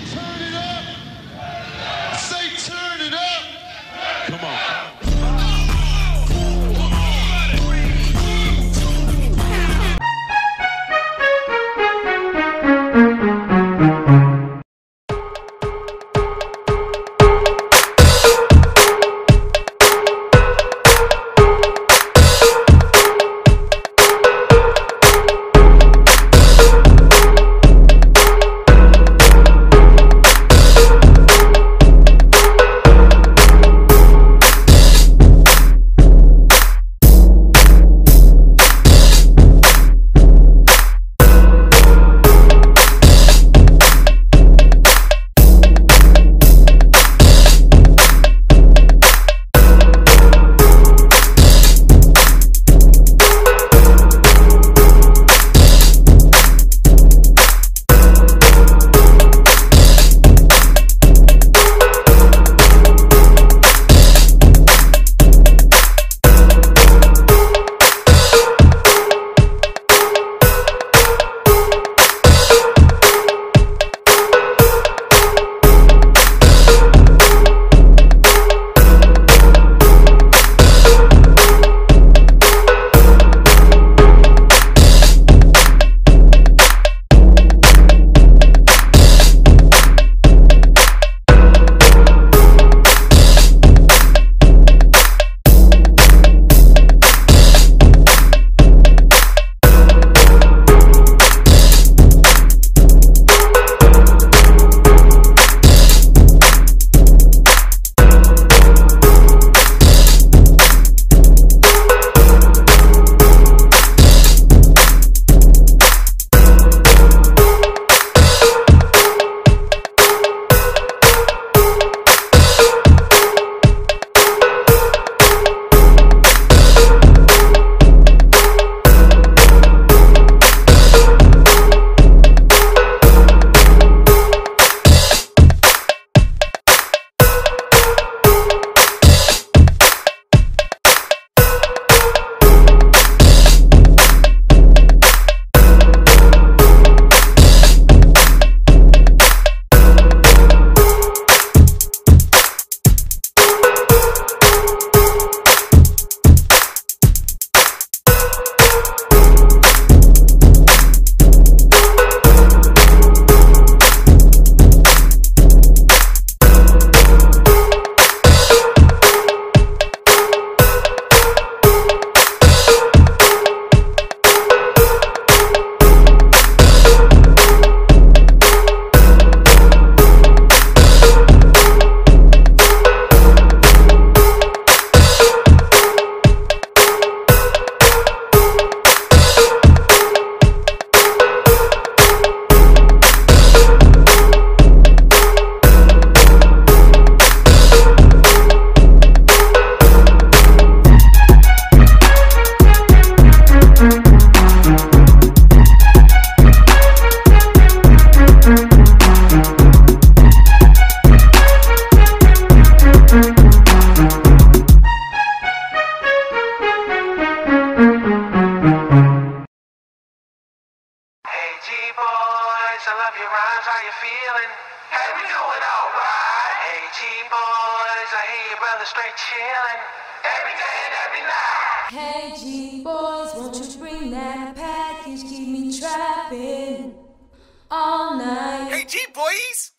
Turn it up. Say turn it up. Come on. Gee Boyz, I love your rhymes, how you feeling? Hey, we doing alright. Hey, Gee Boyz, I hear your brother straight chilling every day and every night. Hey, Gee Boyz, won't you bring that package? Keep me trapping all night. Hey, Gee Boyz!